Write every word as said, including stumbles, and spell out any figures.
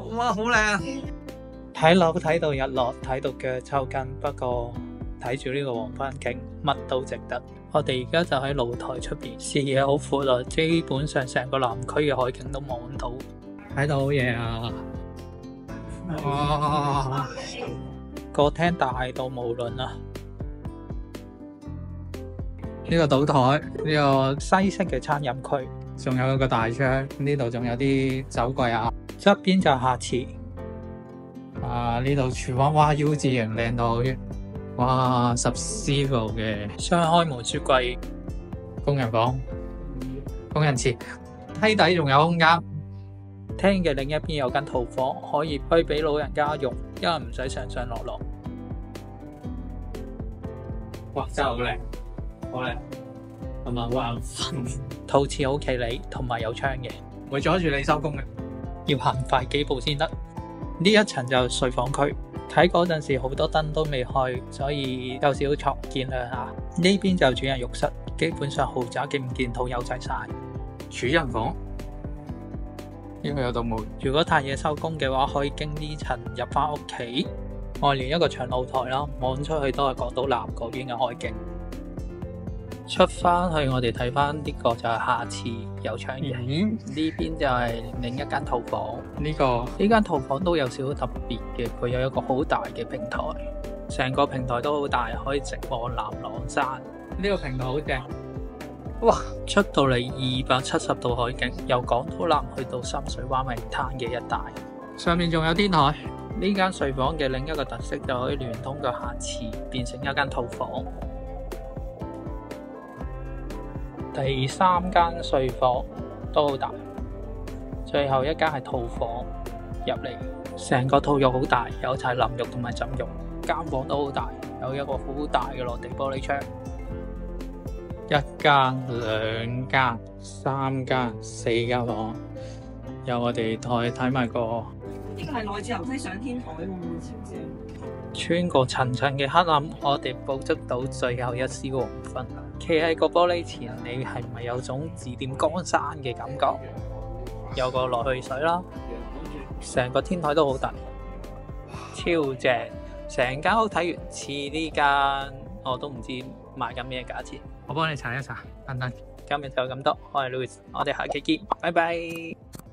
哇，好靚！睇樓睇到日落，睇到腳抽筋。不過睇住呢個黃昏景，乜都值得。我哋而家就喺露台出邊，視野好闊啊，基本上成個南區嘅海景都望到。睇到好嘢啊！哇，個廳大到無論啊！呢個島台，呢個西式嘅餐飲區，仲有一個大窗，呢度仲有啲酒櫃啊。側邊就係下廁。啊！呢度廚房，哇，U 字型靚到，哇，十 civil 嘅雙開門雪櫃，工人房、工人廁，梯底仲有空間。廳嘅另一邊有間套房，可以開俾老人家用，因為唔使上上落落。哇！真係好靚，好靚，同埋好眼瞓。套廁好企理，同埋有窗嘅，唔會阻住你收工嘅，要行快幾步先得。呢一層就睡房區，睇嗰陣時好多燈都未開，所以有少嘈，見諒下。呢邊就主人浴室，基本上豪宅嘅五件套有齊晒。主人房呢個有道門，如果太夜收工嘅話，可以經呢層入翻屋企。外連一個長露台啦，望出去都係港島南嗰邊嘅海景。出翻去我哋睇翻呢個就係下廁有窗嘅，呢邊、嗯、就係另一間套房。呢、這個呢間套房都有少少特別嘅，佢有一個好大嘅平台，成個平台都好大，可以直望南朗山。呢、這個平台好正，哇！出到嚟二百七十度海景，由港島南去到深水灣泳灘嘅一帶。上面仲有天台。呢間睡房嘅另一個特色就可以聯通個下廁，變成一間套房。第三間睡房都好大，最後一間係套房，入嚟成個套浴好大，有齊淋浴同埋浸浴，間房都好大，有一個好大嘅落地玻璃窗。一間、兩間、三間、四間房，有我哋台睇埋個。 呢個係內置樓梯上天台喎，知唔知？ 穿過層層嘅黑暗，我哋捕捉到最後一絲黃昏。企喺個玻璃前，你係咪有種指點江山嘅感覺？有個落去水啦，成個天台都好大，超正！成間屋睇完似呢間，我都唔知賣緊咩價錢。我幫你查一查，等等。今日就咁多，我係 Louis，我哋下期見，拜拜。